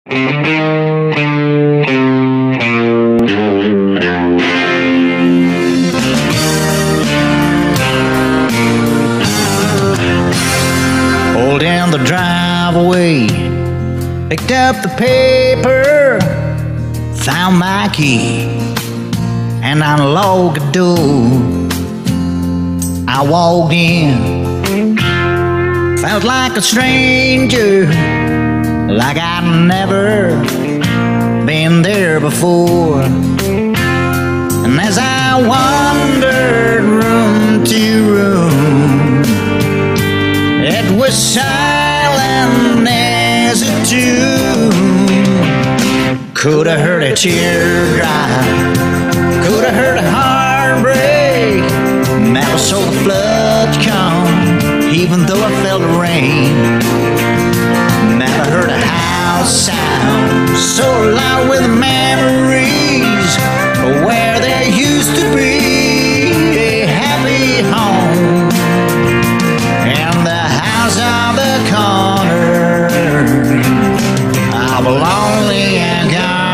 Pulled down the driveway, picked up the paper, found my key, and unlocked the door. I walked in, felt like a stranger, like I'd never been there before. And as I wandered room to room, it was silent as a tomb. Could have heard a teardrop, could have heard a heartbreak. Never saw the floods come, even though I felt the rain. Never heard a house sound so loud with memories of where there used to be a happy home. And the house on the corner of a lonely and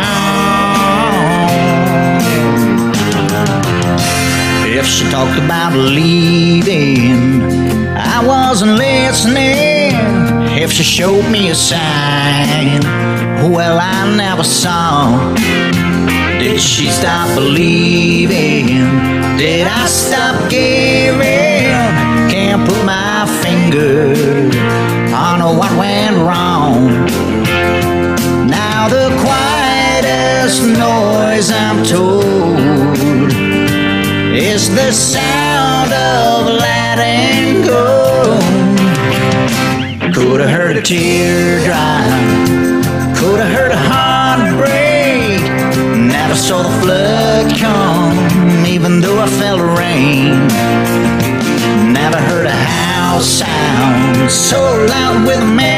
gone. If she talked about leaving, I wasn't listening. If she showed me a sign, well, I never saw. Did she stop believing? Did I stop giving? Can't put my finger on what went wrong. Now the quietest noise, I'm told, is the sound of letting go. Could have heard a teardrop, could have heard a heartbreak. Never saw the flood come, even though I felt the rain. Never heard a house sound so loud with a man.